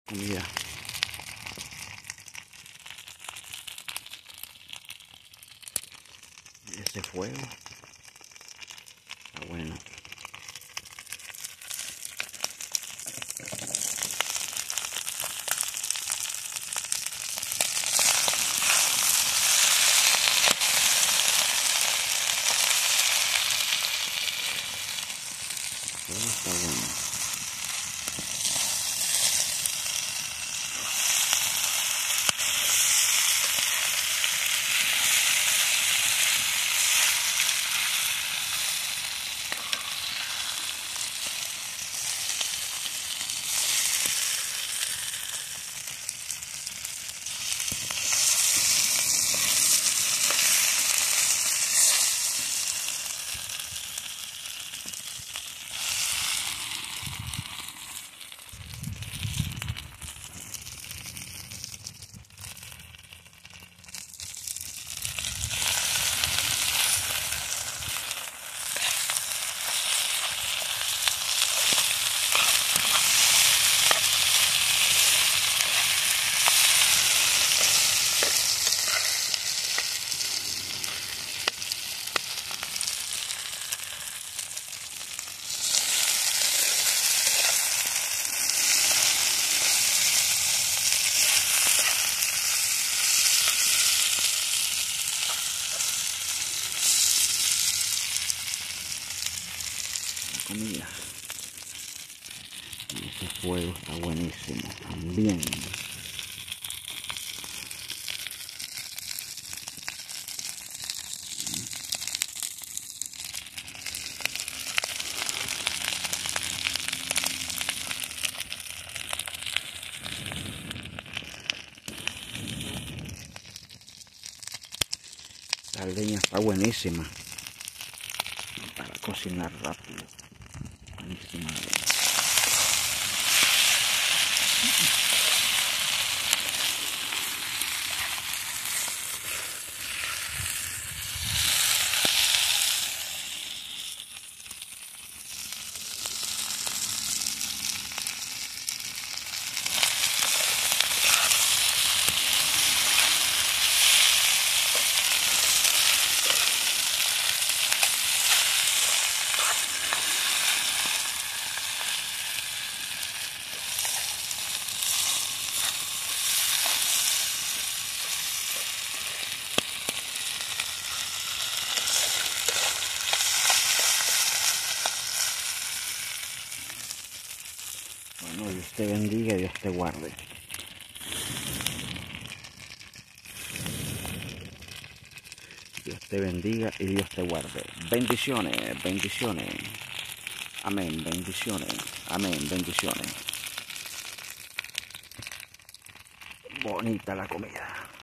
Mira. Ese fuego está bueno. El fuego está bueno. Comida. Y ese fuego está buenísimo también. La leña está buenísima para cocinar rápido. Buenísima. Bueno, Dios te bendiga y Dios te guarde. Dios te bendiga y Dios te guarde. Bendiciones, bendiciones. Amén, bendiciones. Amén, bendiciones. Bonita la comida.